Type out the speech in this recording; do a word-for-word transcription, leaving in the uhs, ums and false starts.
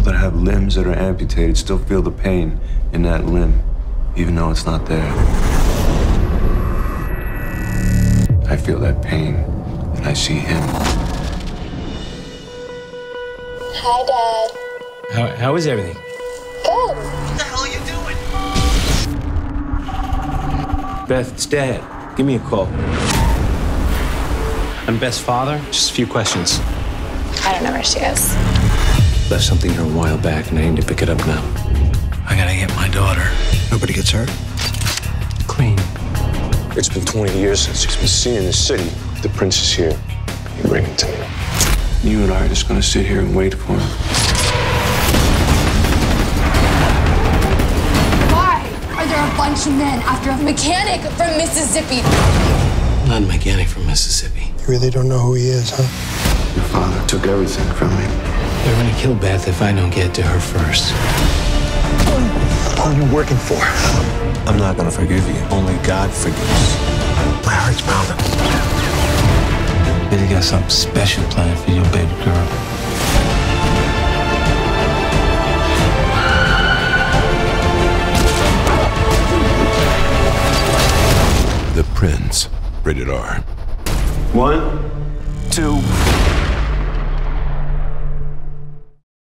that have limbs that are amputated still feel the pain in that limb, even though it's not there. I feel that pain, and I see him. Hi, Dad. How, how is everything? Good. What the hell are you doing? Beth, it's Dad. Give me a call. I'm Beth's father. Just a few questions. I don't know where she is. Left something here a while back, and I need to pick it up now. I gotta get my daughter. Nobody gets hurt? Clean. It's been twenty years since he's been seen in the city. The prince is here. You bring him to me. You and I are just gonna sit here and wait for him. Why are there a bunch of men after a mechanic from Mississippi? I'm not a mechanic from Mississippi. You really don't know who he is, huh? Your father took everything from me. They're gonna kill Beth if I don't get to her first. Who are you working for? I'm not gonna forgive you. Only God forgives. My heart's pounding. Billy got something special planned for your baby girl. The Prince, rated R. One, two.